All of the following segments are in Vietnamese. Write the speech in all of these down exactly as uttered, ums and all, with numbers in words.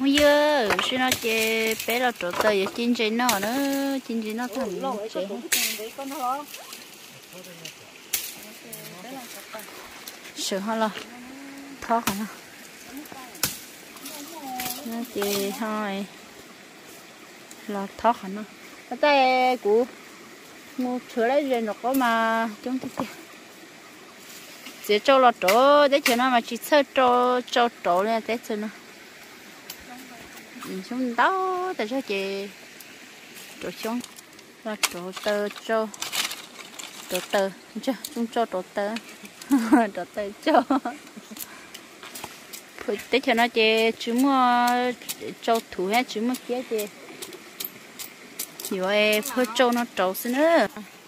bây giờ xin nó chơi bé là chỗ tây chín chín nó nữa chín chín nó thành chơi sửa hết rồi thoát hả nó chơi thôi là thoát hả nó cái tay của mua sửa lấy rồi nó có mà chúng tôi chỉ cho là chỗ để cho nó mà chỉ chơi cho cho chỗ này để cho nó chúng đó tại sao chị chỗ xuống là chỗ tơ cho chỗ tơ chưa chúng cho chỗ tơ chỗ tơ cho phải để cho nó chị chúng mà cho thủ hết chúng mà kia chị rồi phải cho nó trâu xin nữa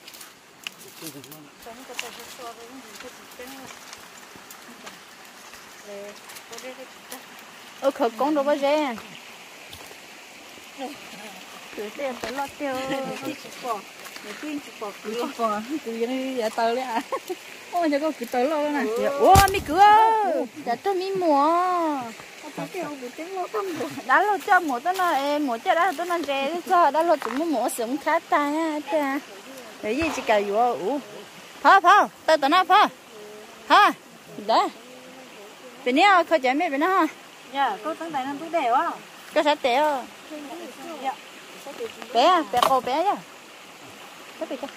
ơ khởi công đâu bao giờ cứ thế phải lo tiêu cái chụp bỏ cái chụp bỏ cứ chụp bỏ cứ như vậy tờ đấy à ôi giờ có cứ tờ lo này ô mi cứ giờ tôi mi mua đã lo cho mua tôi nói em mua cho đã tôi nói rẻ cho đã lo chúng mua sớm khá ta ta cái gì chỉ cả vừa ủ phá phá tao tao nói phá ha đấy bên này khởi chạy mấy bên đó ha dạ côตั้งแต่นั้นทุกเดี๋ยวอ่ะ có sát tẹo bé à bé cô bé nhá cái gì cơ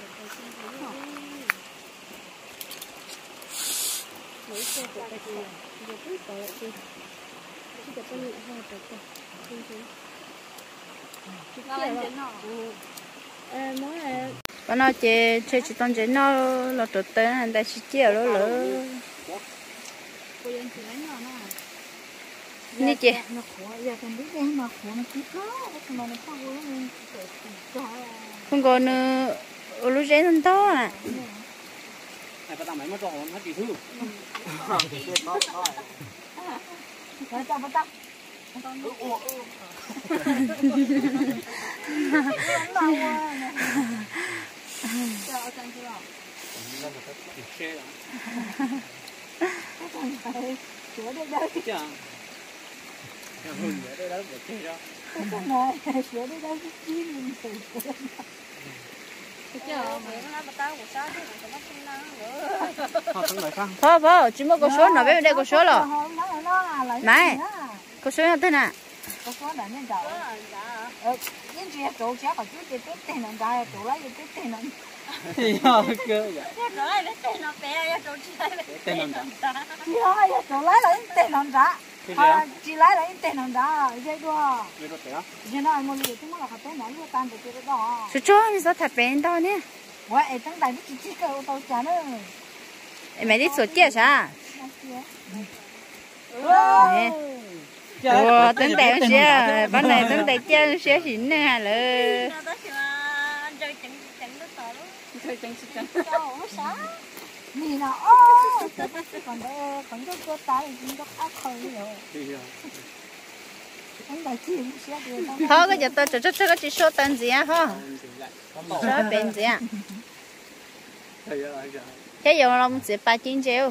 bạn nói chị chơi chỉ toàn chơi nó là trộn tên anh ta chỉ chiều đó lỡ đi chị không còn lúa rễ non to à Phô phô, chỉ một con số nào bên đây con số rồi. Này, con số thế nào? Con số là nên giàu. Ờ, những chuyện chỗ cháu phải chú tiền tiền làm ra, chỗ lấy tiền tiền làm. Dạ cơ dạ. Chỗ lấy tiền làm bé, chỗ chỉ lấy tiền làm ra. Dạ, chỗ lấy lấy tiền làm ra. À, chỉ lấy lấy tiền làm ra, vậy đó. Vậy đó tiền. Giờ nó mua gì chúng nó là hạt tôm nó mua tan được cái đó. Số cho mình sao thật bền đó nè. Vậy emตั้งแต่ที่ที่เขาตัวจานเลย em mày đi sửa chia sao? Ủa,ตั้งแต่เสียบ้านไหนตั้งแต่เจ้าเสียหินเนี่ยเลยนี่นะโอ้còn đây còn cái cái tay cũng có ác khơi rồiตั้งแต่ที่เสียเดือน thôi cái giờ tôi cho cho cái chỉ số tên gì á ha số bên gì á cái giờ lòng chỉ ba chín triệu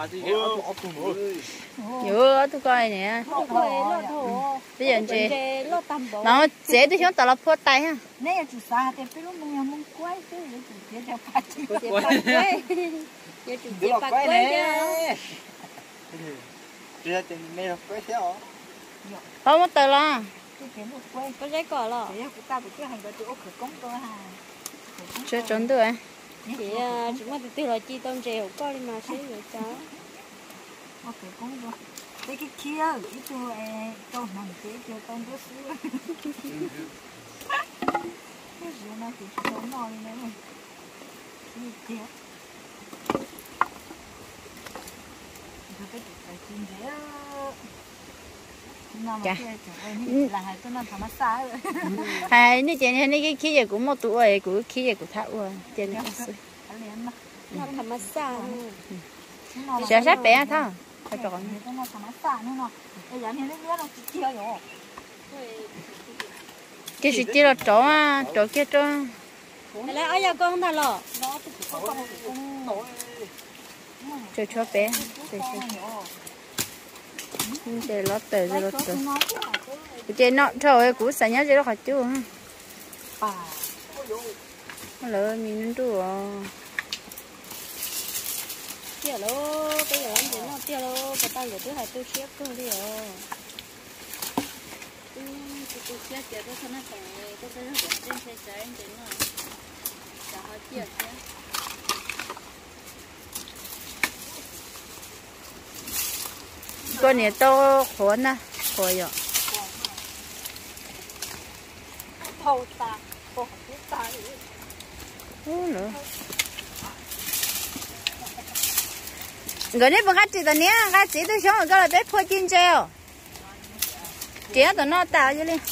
nhiều tôi coi nè bây giờ chị nó dễ tôi xuống tao lập phốt tay ha nè chủ sa thì phải lúc mình muốn quay chứ để chủ để cho ba chín để ba quay để chủ để ba quay chứ chưa thì mẹ quay theo không có tờ lo có giấy cỏ lo để chúng ta phải cái hành động chỗ khởi công tôi hà chưa chuẩn được chị chúng ta từ là chi tôm trèo coi đi mà xíu rồi cháu ok cũng được cái cái kia cái tôi tôi nằm cái kia tôm rất xíu cái gì nó chỉ tôm nồi nữa này cái kia cái cái chim dễ dạ là hai tôi nó thắm xa rồi haiนี่เจนนี่cáiขี้của một tuổi củaขี้của thảo rồiเจนนี่ nó thầm mát xa sẽ sát bé thôi phải chọn nó thắm xa nữa nó bây giờ thì nó nó chia rồi cái gì chia là chỗ à chỗ kia chỗ lại ở nhà con ta lọ cho cho bé Để lót tờ rồi lót tờ. Chị nó trời cũ xả nhá chị nó khỏi chưa ha. Hello, mình đủ à. Tiếc lô, bây giờ anh đến nó tiếc lô, cái tay của tôi hay tôi xếp cơ đi rồi. Tôi tôi xếp cho tôi thân nó phải, tôi tôi nó cũng trên xe xe anh đến rồi. Chả hơi tiếc chứ. Con này to khó nè, khó rồi. Thâu ta, có biết ta đi. Ủa nữa. Người này bằng cách chỉ tao nhé, cái chỉ tôi sống ở cái là bé phơi chín treo. Chỉ tao nó tạo vậy đi.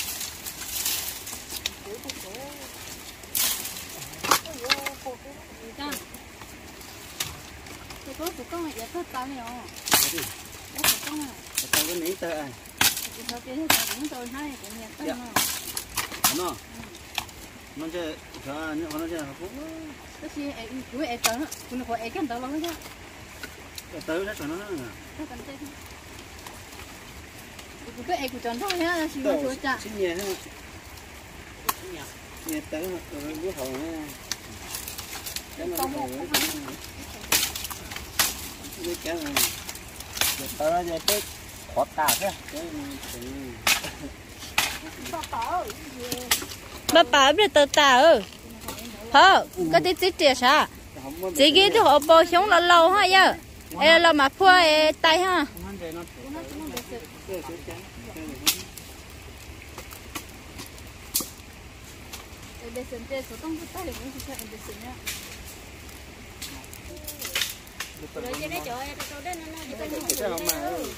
Thì có phụ công này giờ thất tao này rồi. Có phụ công này. Tao có nghĩ tới ai? Thì thôi cái này cũng tôi hay cũng nhận tâm rồi. Nó. Nó chơi cho những con nó chơi học cũng. Cái gì em cứ em tới, cũng có em cái tới lắm chứ. Tới nó cho nó. Cái cần thế. Cái em của chọn thôi nhá, xin lỗi chú cha. Xin nhẹ ha. Nhẹ tới rồi bữa hậu ha. Cái nó hậu. Cái cái này. Tao nó chơi tới khó tả thế. Bà bà biết tao tạo. Hả? Cái tí tí tiệt sao? Chỉ cái thứ họ bò xuống là lâu ha giờ. Ê là mà phua tay ha. Để xem thế số đông tay để mình sẽ để xem nhá. Rồi cái đấy chỗ ấy chỗ đấy nó nó cái gì Sao mà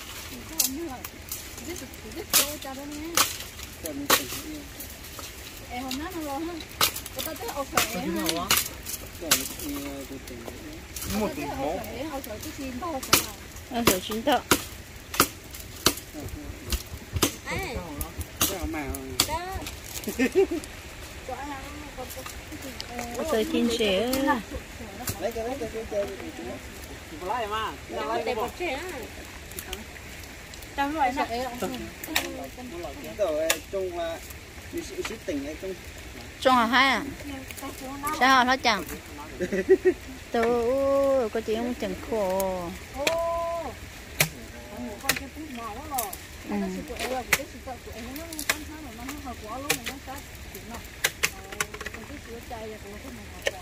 rất rất tốt cho đó nhé. Em hôm nay nó lo hơn. Cái tao thấy ốc sợi ha. Một tí mố. Ốc sợi cái xin to sợi. Ốc sợi chín to. Ấy. sao mà Đó. Ốc sợi chín sẻ. lấy cái lấy cái cái lấy mà Nó để bột trẻ. Trong loại này. rồi trong như sĩ tình ấy trong Trong hả hai à? Sao hả nó chẳng? Tôi có chuyện không chẳng khổ. Ô. Con cái bút nào đó rồi. Nó sẽ của em là cái sự của em nó không sáng sáng mà nó không quá luôn mà nó sáng chuyện nào. Cái sữa chay là của cái này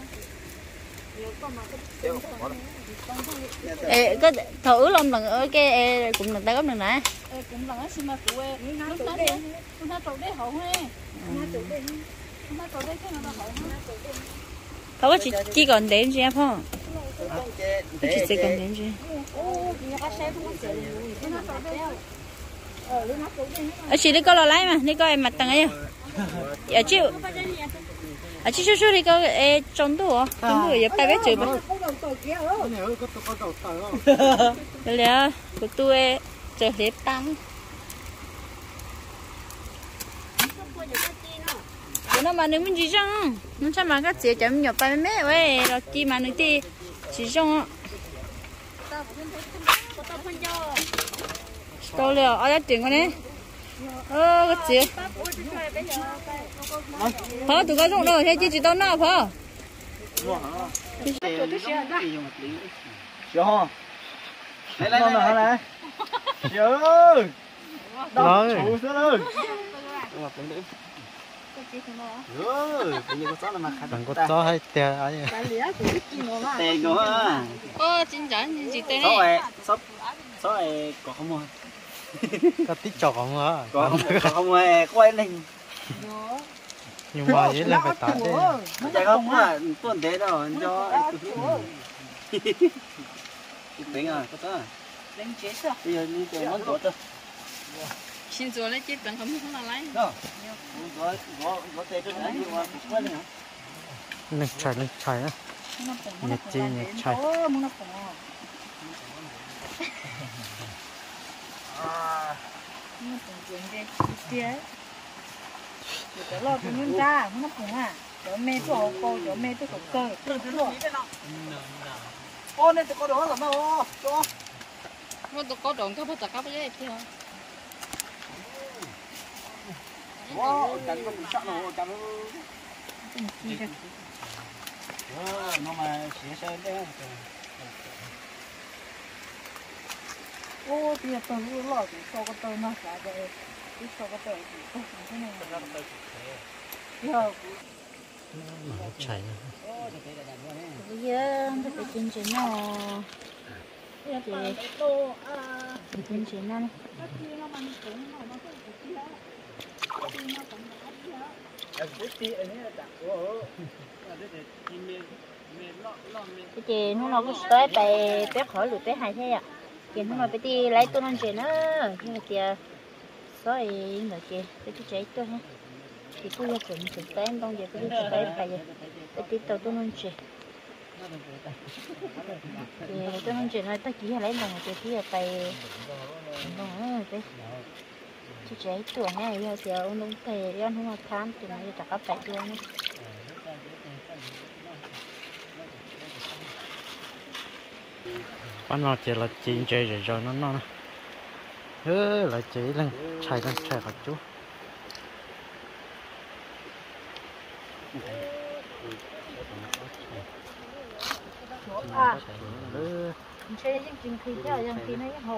Ê, có thử luôn lần ở cái cũng lần ta gấp lần nãy. Ê, cũng là xin mà của em nó tụi đi nó tụi đi hậu he nó tụi đi nó tụi đi cái nó hậu nó tụi đi Không có chỉ chỉ còn đến gì không? Chỉ chỉ còn đến gì? Ở chị đi có lo lái mà, đi có em mặt tầng ấy. Ở chịu. Ở chị chú chú đi có e trong tủ à? Trong tủ giờ tay bé chửi mà. Đây là của tôi chờ hết tăng. Nó mà nếu mình chỉ trong, nó chắc mà các chị chấm nhập bài mẹ vậy, rồi chi mà nữa thì chỉ trong. Đâu liệu, ở đây tiền con đấy. Ơ, cái gì? Phở, tụi con dùng rồi, thế chứ chỉ tao nào phở. Chưa. Lấy lấy lấy lấy. Chưa. Đâu? Chủ sữa ơi. Đừng có cho hay tè ấy. Tè nữa. Ơ, chính chắn gì tên Số này? này, số số này có không mua? Có tí chọc không hả? Có không? Có không mua quay lên. Nhưng mà vậy là phải tả đi. Chạy không à, tuần thế đâu cho. Tính à, có đó. đánh chết rồi Bây giờ đi tìm món tổ thôi. Xin rồi lấy chết tận không không là lấy. Đó. Gói gói gói tê trước đấy nhưng mà cũng quên nữa. Nâng chảy nâng chảy á. Nhật chi nhật chảy. ô muốn nó bỏ muốn nó chuyện cái kia để lo tụi nhân ra muốn nó bỏ à để mẹ tôi học cô để mẹ tôi học cơ ô này tôi có đó là mà ô cho Mua tụi có đồn cái bao tải các cái kia. Wow, chắn con sẵn rồi, chắn nó. Ờ, nó mà xé sơn đấy. ô thì tao vừa lo thì sau cái tao nó xả rồi cái sau cái tao thì tao không có này giờ nó chảy bây giờ nó phải chỉnh chỉnh nó giờ thì tao à thì chỉnh chỉnh nó cái kia nó bằng cũng nó nó cũng kia cái kia nó cũng đó Em biết tí anh ấy đặt của. Là để để nhìn mê mê lọ lọ mê. cái chị nó nó cứ tớiไปbé khỏi lụt bé hai thế ạ chị nó nói bé đi lấy tôi non chị nó nhưng mà chị rồi người chị bé chị chạy tôi ha thì cứ giờ chuẩn chuẩn tới em đông giờ cứ đi chuẩn tới phải giờ bé đi tàu tôi non chị thì tôi non chị nói tôi chỉ lấy đồng chị chỉ là phải đồng bé chị chạy tôi ha giờ thì ông đông thầy ông không tham thì nóจะcó phải luôn bắt nó chỉ là chín chơi rồi rồi nó nó ơ là chỉ lên chạy lên chạy cả chú à ơ chơi những chuyện khi chứ những khi nó hồ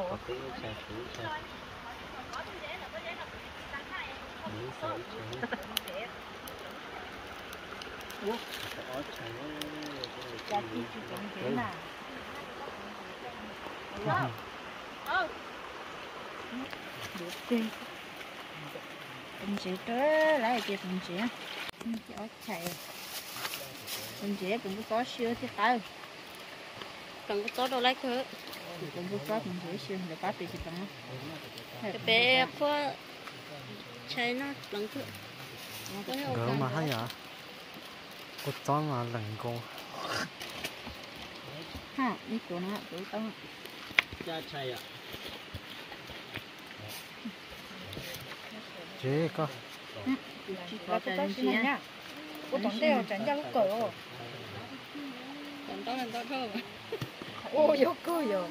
giá trị chỉ cần thế nào được đi mình chỉ tới lại chị mình chỉ mình chỉ ở chạy mình chỉ cũng có siêu thì tao Cần có tốt đâu lấy cơ. cũng có mình chỉ siêu để có tiền thì bằng Cái bé phơ chơi nó lần thứ. gỡ mà hay à cột tón là lần cô ha đi chỗ nó chỗ tao Cha chay ạ. chế có chỉ là có cái tên gì gì nhá cô tổng đeo chẳng ra cái cỡ rồi Còn đó là đó thôi. ô yo cơ yo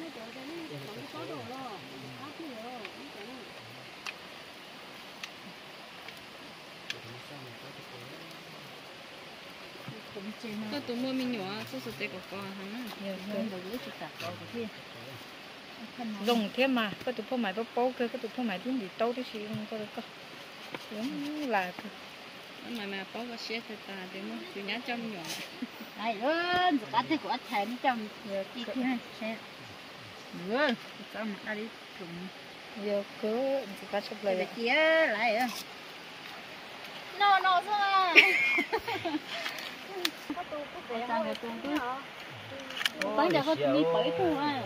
cũng chỉ nó Tôi tụi mua mình nhỏ, số số tệ của con hắn. nhiều hơn đầu lưỡi chỉ cả có cái dùng thế mà cái tụi phong mày bóp bóp cái cái tụi phong mày đúng gì tao đấy xí không có được cơ đúng là Mà mà có cái xe thì ta để mua, tụi nhá trong nhỏ. này ơn cả thế của thầy nó trong đi thế này xe nữa sao mà đi thùng giờ cứ chỉ có chụp lại lại kia lại à no no sao có tụi có Sao mà tụi cứ Bán giờ có đi bảy thu à.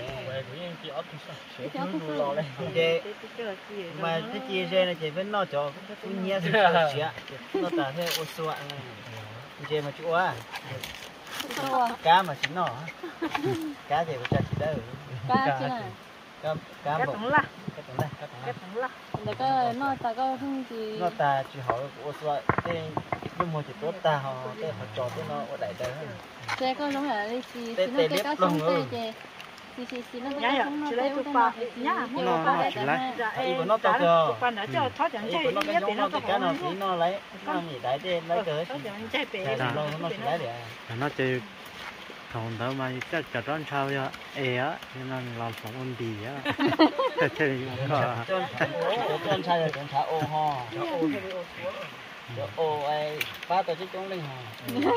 Chị mà cái chia xe này chị vẫn lo cho cái nhia thì xía. Nó ta thế ô xua này. Chị mà chú à. Cá mà xin nó. Cá thì phải chặt chị đâu. Cá chứ này. Cá cá cái bụng. tổng là Cái tổng này, cái tổng cái này. tổng là Để cái nó ta có không thì Nó ta chỉ hỏi ô xua thế nhưng mà chỉ tốt ta họ thế họ cho thế nó ở đại đời hơn. xe có giống là đi xì Tê- xì nó tê cái liếp cá lòng sông rồi. tê xì xì xì nó nhá cái nhá sông nó chỉ lấy tê chụp cái ba nó nhá nó nó chỉ lấy dạ Ý của em nó to cá kìa. chụp ba nữa cho thoát chẳng Ý chơi của nó cái nhất giống thì nó nó thì có cái nào không tí nó lấy nó gì đấy thế lấy cớ thoát chẳng chơi bể Chả gì lâu nó chỉ lấy để nó chỉ thằng đó mà chắc chả đón sao vậy ê á nên là làm phòng ôn bì á thế có cho cho sai rồi con thả ô ho ô thế đi ô xuống ô ai ba tổ chức chống linh hả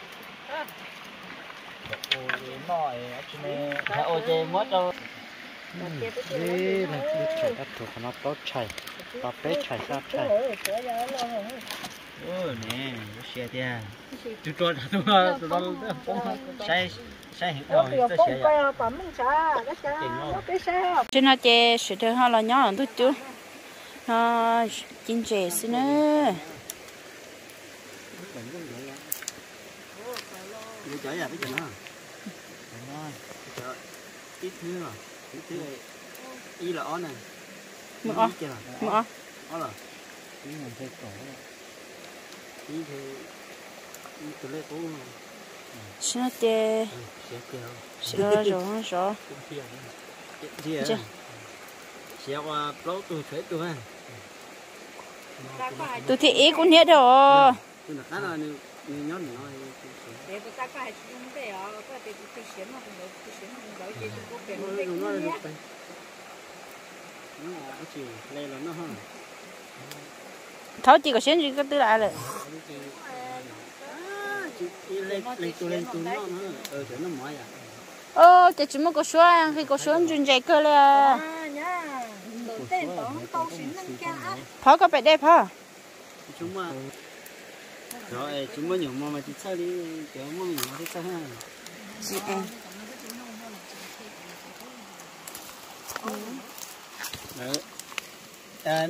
ô nồi thả ô chơi mất đâu ê này cái chạy đất thuộc nó tốt chạy và bé chạy ra chạy ừ nè xe tia chú cho tụi nó tụi nó phong sai sai hiện rồi cái cái xe cái bấm mình xa cái xa cái xa trên nó chè sữa thơm hoa là nhỏ hơn chút chú nó chín chè xin nữa đi chở ra cái chuyện đó rồi ít thứ rồi ít thứ này y là on này mỡ mỡ ó là tí mình thấy cổ tí thì y từ lấy cổ xin nó chè sẽ kêu xin nó rồi rồi gì à xéo qua lỗ tôi thấy tôi ha tôi thì ý cũng hết rồi tôi là khá là nhiều nhóm nữa để tôi ta có hai chuyện thế à có thể tôi xuyên mà không được tôi xuyên mà không được gì tôi có tiền để cũng nhé nó chỉ lên là nó hơn tháo chỉ có xuyên gì có tư lại rồi lên lên tôi lên tôi nó nó ờ chỗ nó mỏi à ơ cái chúng nó có số khi có số chuyên chạy cơ là nhá đầu tiên đó tao xuyên năng kia phá có phải đẹp hả chúng mà rồi chúng mới nhiều mà mà chỉ sao đi kiểu mới nhiều thì sao ha chị em đấy anh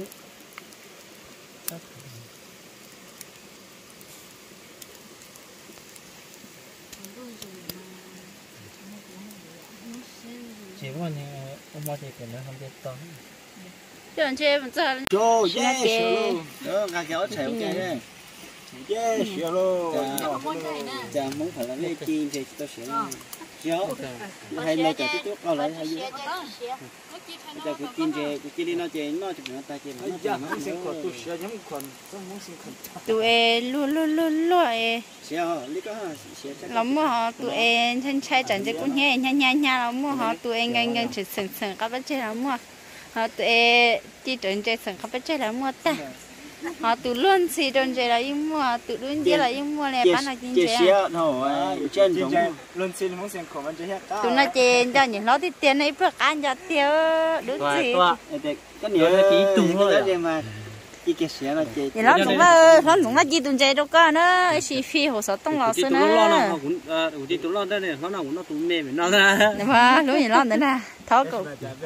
chỉ có như ông mua thì tiền nó không biết tốn chứ anh chơi vẫn chơi Cho yeah, sure luôn. Đó, ngà kéo chèo cái đây. Yeah, sure luôn. Chà muốn phải là lấy kim thì tôi sẽ chiếu. Hay mấy cái tiếp tục lại hay gì. Chà cái kim chè, cái kim nó chè nó chụp nó ta chè nó chè nó sẽ có tôi sẽ giống còn tôi muốn xin còn. tụi em luôn luôn luôn luôn em. Xéo, lý có xéo. Lắm mà họ tụi em thân trai chẳng chỉ cũng nhẹ nha nha nha lắm mà họ tụi em ngang ngang chỉ sừng sừng các bạn chơi lắm mà. Họ tụi em đi trên chơi sừng các bạn chơi lắm mà ta. Họ tụi luôn xì trên chơi là im mua, tụi luôn chơi là im mua này bán là kinh chế. Xéo thôi, trên giống. Luôn xin muốn xem comment chơi hết. Tụi nó chơi cho những nó thì tiền ấy bữa ăn cho tiêu đúng gì. Cái nhiều tí tùng thôi mà. Chỉ cái xéo nó chơi. Thì nó cũng là nó cũng là gì tụi chơi đâu có nữa, chỉ phi hồ sơ tông lò xưa nữa. Nó cũng ờ tụi tụi lo đây này, nó nào cũng nó tụi mềm nó ra. Nhưng mà lúc gì lo nữa nè, tháo cổ.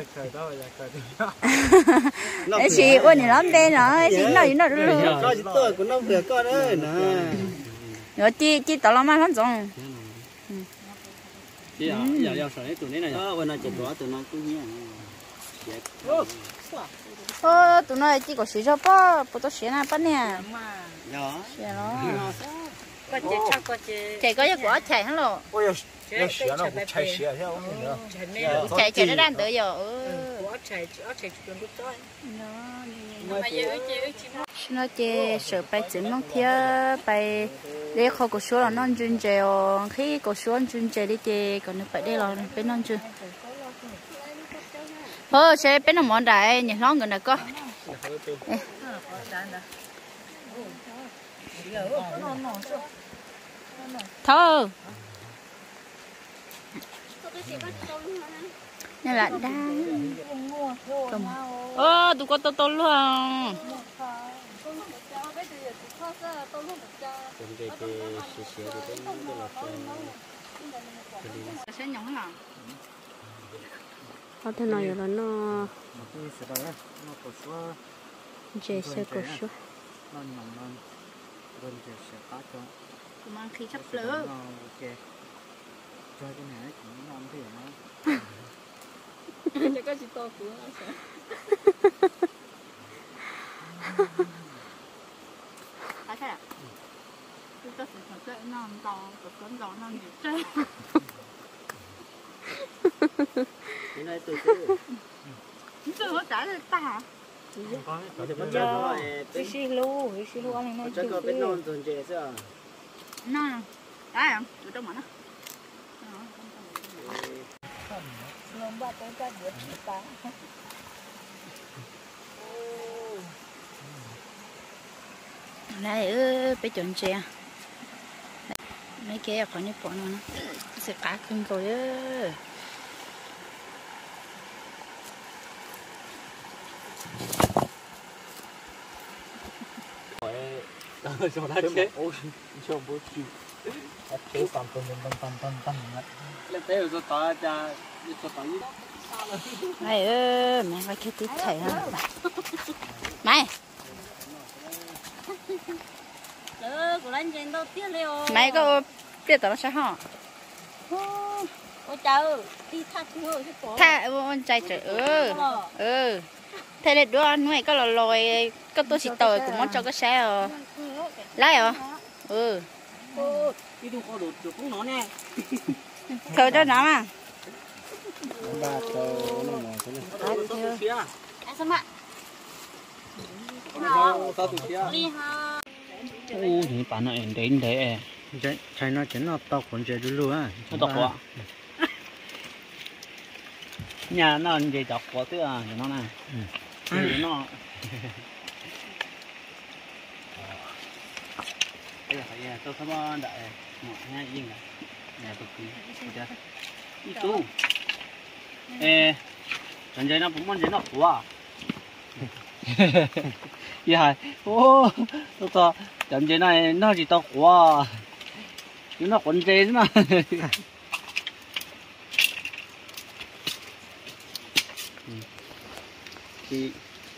Ấy chỉ ôn thì lắm đây nó, chỉ nó gì nó luôn. Có chỉ tôi của nó vừa có đấy nè. Rồi chi chi tao lo mà hắn giống. Chị à, giờ giờ sợi tụi này này. Ờ, bên này chỉ có tụi nó cũng nhẹ. Ô, tụi nó chỉ có xí cho bó, bố tao xí nào bó nè. Đó. Xí nó. có chế chắc có chế Chạy có gì của chạy hắn lộ. Ôi, nó xỉa nó cũng chạy xỉa theo không nữa. Chạy chạy nó đang tới giờ. có chạy có chạy chuyện lúc đó nó chơi sợ bay chỉ mong theo bay để khó có số là non chuyên chơi khi có số chuyên chơi đi chơi còn nếu phải đây là bên non chuyên thôi sẽ bên nó món đại nhỉ nó người này có thôi nên là đang ơ tụi con to to luôn sẽ nhúng nào có thể nói là nó chế sẽ có số mang khi sắp lỡ chắc có chỉ to của nó sẽ à thế à tôi có sự thật nó non to tôi có non non nhiều chứ cái này tôi cứ tôi có trả lời ta hả giờ cái xí lu cái xí lu anh nói chắc có bên non tuần chế chứ non đấy không tôi trong mà nó lồng ba tới ba bữa ta này ơi bé chuẩn chưa mấy cái ở còn như bọn nó sẽ cá cưng rồi ơi Cho nó chết. Ôi, cho bố chịu. Thế tầm tầm tầm tầm tầm tầm lên thế rồi tao cha cho tao như này ơi mẹ phải cái tí thầy hả mày ờ của anh trên đâu tiếc liệu mày có biết tao sao hả ôi trời đi thắt ngựa cái cổ tha ôn chạy trời ừ ừ thế để đứa ăn nuôi có lò lòi có tôi chỉ tồi cũng muốn cho cái xe rồi lái rồi ừ đi đâu có đồ được cũng nó nè thôi cho nó mà ba tờ nó mà thế này Ai sao mà? Sao tụi kia? Đi ha. ô thì bạn này đến để Chạy chạy nó chén nó tao còn chạy được luôn á. nó đọc quá nhà nó về đọc quá tức à nó này ừ nó bây giờ phải tôi không có đợi mọi nhà yên à nhà tôi cứ chưa đi tu ê chẳng chơi nó cũng muốn chơi nó quá dạ ô tôi to chẳng chơi này nó chỉ to quá chứ nó còn chơi nữa thì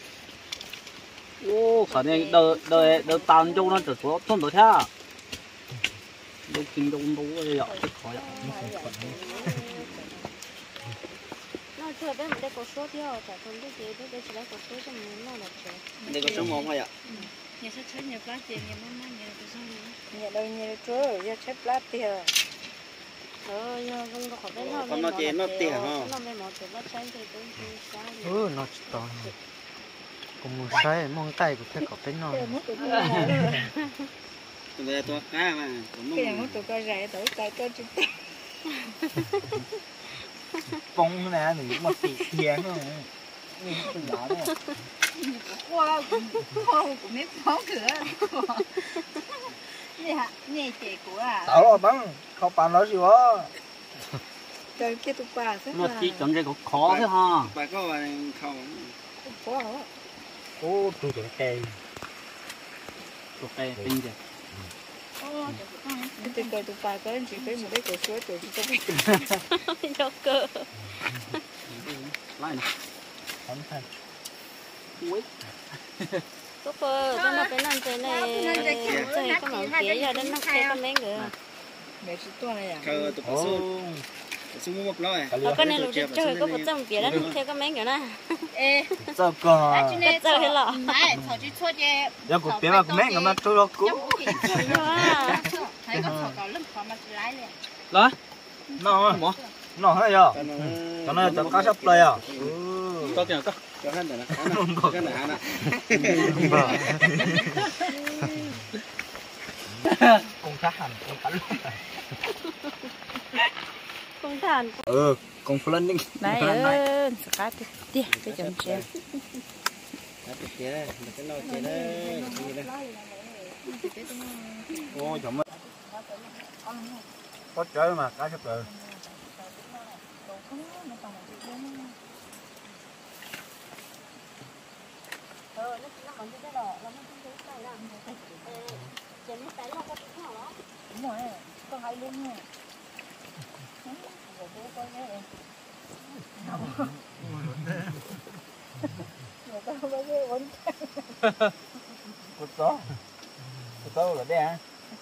ô khả năng đời đời đời tàn châu nó chỉ có thôn đổi theo đâu kinh đông đâu vậy ạ khó ạ Nó chưa biết mình đây có số tiêu, tại không biết gì, biết đây chỉ là có số cho mình nó là chơi. đây có số một thôi ạ Nhà sẽ chơi nhà plát tiền, nhà mắm nhà có số gì? nhà đâu nhà chỗ giờ xếp lát tiền Ờ, giờ không có khỏi biết nó. Còn nó tiền nó tiền hả? Nó mới một tiền bắt trái thì tôi đi sao? Ừ nó chỉ to cũng muốn sai mong tay của thế có bên nó tụi đây tôi cá mà cái nhà muốn tụi coi rẻ tới coi coi chụp bông nè thì mà tỉ tiền thôi mình tự đá đấy qua không cũng biết phó cửa nhà nhà chị của à tao rồi băng không bán nó gì quá trời kia tụi bà thế nó chỉ chọn cái khó thôi ha bà có không có hả ô tụi cái cây tụi cây tinh vậy tôi coi tụi bà có anh chị thấy một cái cổ suối tụi chị có biết Cho cơ. lại này không thành cuối Tốt cơ, cho nó cái nan chơi này, chơi có mỏng kia giờ đến nó chơi có mấy người. mẹ chị tôi này à cơ tụi có số số một lối Ở cái này lúc chơi chơi có một trăm kia đến theo có mấy người nè. ê sao cơ Cái chơi hết lọ. mày thầu chị chua chị giờ cũng biết mà cũng mấy người mà tôi đâu cũng thấy có thầu cầu lưng thầu mà lái liền đó nó nó hay à cho nên cho cá sắp đây à có kìa có có hết rồi nè có cái này nè con cá hành con cá luôn Không thàn. ừ con phun lên này ơi cá thì tiếc cái chồng xe cái kia đây cái nồi kia đây gì đây ô chồng ơi có chơi mà cá sắp rồi Ờ, nó nó còn cái đó, nó không thấy cái nào. Trên nó tay nó có cái nào đó. đúng rồi con hay luôn nha bố con nhé người ta không có cái ổn cột to cột to là đây hả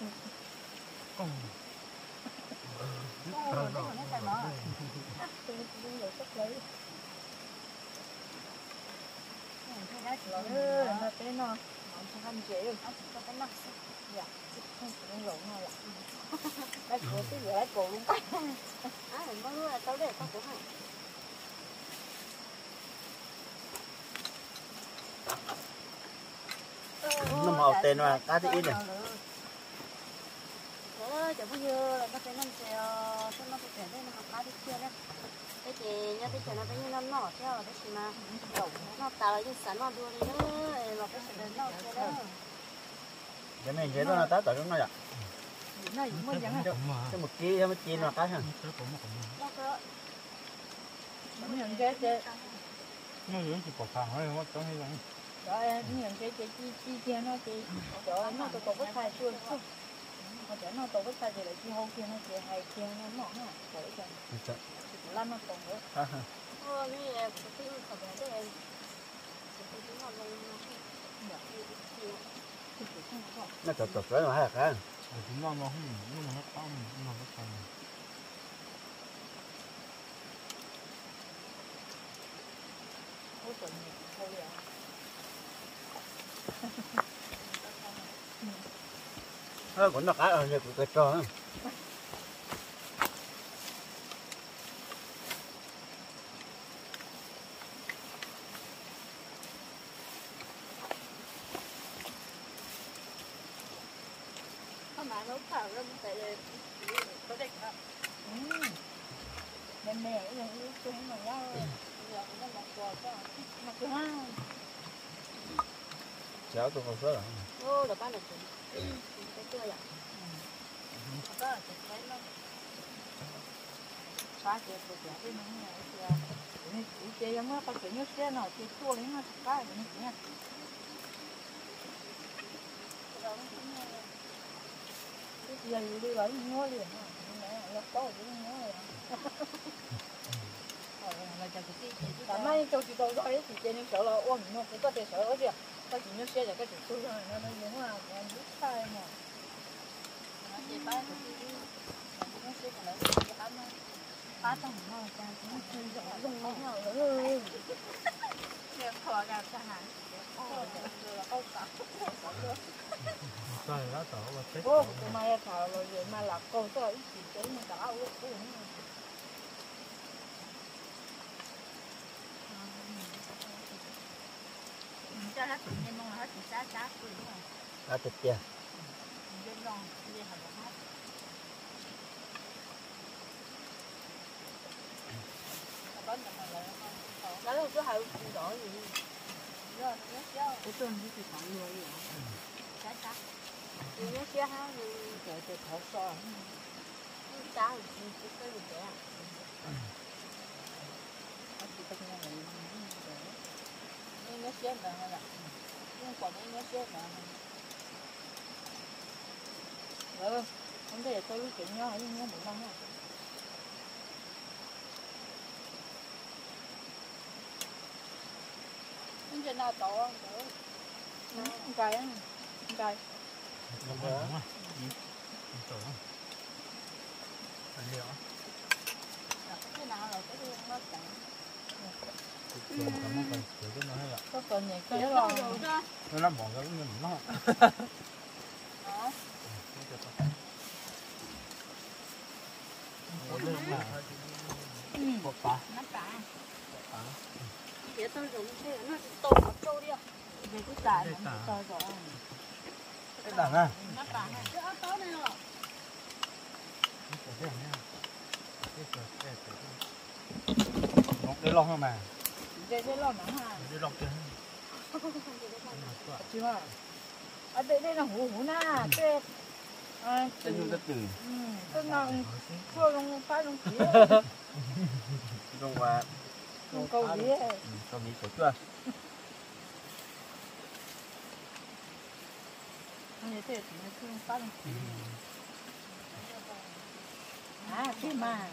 nó tên nó không ăn chế được nó cái nắp dạ không phải lộn nào lại cái cổ cái gì lại cổ luôn À, đừng có nuôi là tao để tao cũng hay. nó màu tên mà cá thì ít này Ờ, chẳng bao giờ là nó phải năm triệu, cho nó phải chuyển lên nó cá đi kia đấy. Cái gì nhá, cái chuyện nó phải như năm nọ theo cái gì mà tổng nó tạo ra những sản nó đua đi đó, là cái sự đến nó kia đó. cái này chế nó là tá tới nó vậy nó cũng mới dẫn cái một kia cái một kia là cá hả Nó có cũng nhận cái chế nó dưỡng chỉ bỏ phẳng thôi không có hay không rồi cũng nhận cái chế chi chi kia nó chi chỗ nó tôi có cái thay chưa chứ mà chỗ nó tôi cái thay thì lại chi hô kia nó chị hay kia nó nọ nó vậy rồi lăn nó còn nữa Ờ, như là cái phim của bé đấy em. Cái phim nó lên nó tập tập tới mà hay là cá nó nó không nó nó không nó nó không ôi trời thôi vậy nó cũng nó cá ở đây của cái trò thảo ra một cái có định không mẹ mẹ cái này tôi không nói nhau giờ cũng đang quạt cho mà cứ ha cháu tôi không sợ ô là bán được cái chưa vậy có là cái cái nó xóa cái cái cái cái nó này cái cái cái nó có cái nhớ xe nào cái tua lấy nó cái cái nó nhá giờ đi lấy mua liền nó có cái mua liền cảm ơn cho chị tôi nói thì trên những chỗ là ôm nó cũng có thể sợ ở đây có chuyện nó xe là cái chuyện tôi rồi nó nó giống là còn biết sai mà nó chỉ ba cái gì nó xe còn lại cái tám ba trăm nó ra nó chơi rõ dùng nó nhau nữa việc khó làm sao hả là câu cả Rồi đó tổ và chết. ô tụi mày thảo rồi mà là câu cho ít chỉ cái mà cả áo ướt cho nó tự nhiên mà hết chỉ xá xá cười đúng không? à tuyệt chưa Dân lòng, dân hẳn là hết. Đó là cái hậu đỏ gì? Rồi, nhớ chưa? Cái tuần thì chỉ khoảng người vậy. Xá xá. nhớ chưa ha Trời trời thở so. sao thì cái gì vậy Chỉ có nghe người nhớ xếp là là nhưng còn nhớ xếp là ừ không thể tôi chuyện nhau hay nhớ một năm ha không chuyện nào tổ không cài á không cài Không có. Tổ. Anh hiểu. cái nào là cái nó chẳng Tổ cảm ơn cần sửa cái nó hay là. có cần gì cái đó Nó làm bỏ ra cũng nó. Một bà. nắp cả để tôi dùng thế nó to một trâu đi về cái tải nó to rồi cái đằng à nắp cả này cái áo táo này rồi nó cái lon không mà về cái lon nắng ha Đi lọc kia. chưa ở đây đây là hủ hủ na cái à cái dùng cái từ cái ngon chua luôn phá luôn kia dùng và luôn câu gì câu gì của chưa như thế thì nó không phá luôn à cái mà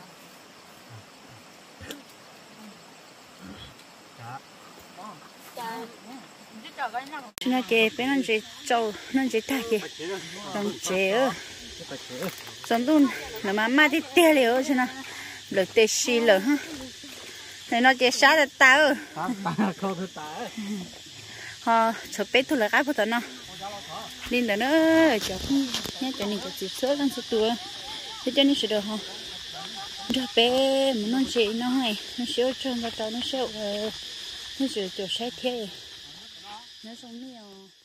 nó kê bé nó chỉ trâu nó chỉ thay kê đồng chế ơ giống luôn là mà mà đi tiêu liều chứ na lực tê xì lờ ha này nó chỉ sát được ta ơ câu thứ ta họ chụp bé thôi là cái của nó linh đó nữa chụp nhé cho nên chụp chỉ số lần số tuổi thế cho nên sẽ được không cho bé muốn nó chỉ nó hay nó xíu cho nó tao nó xíu nó xíu cho sai thế nó sống nhiều